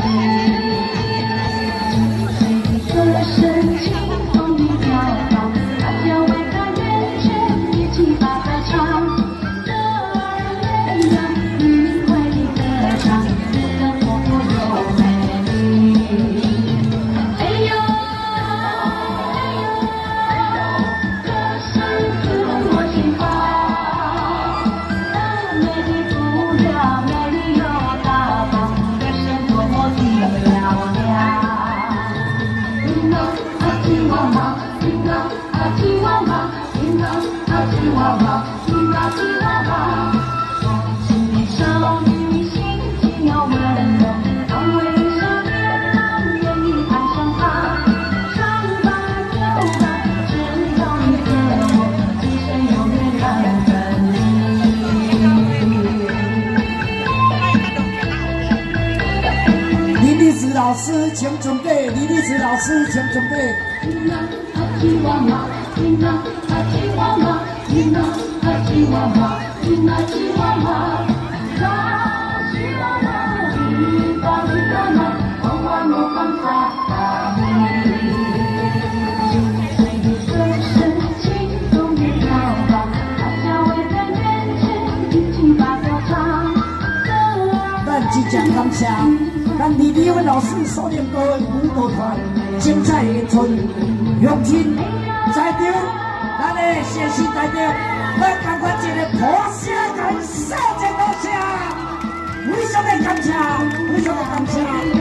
老师，请准备，李丽子老师，请准备。咱即将感谢咱李丽文老师所领导的舞蹈团精彩演出，用心在场，咱的谢谢代表，咱赶快一个破声感谢这多谢，非常的感谢，非常的感谢。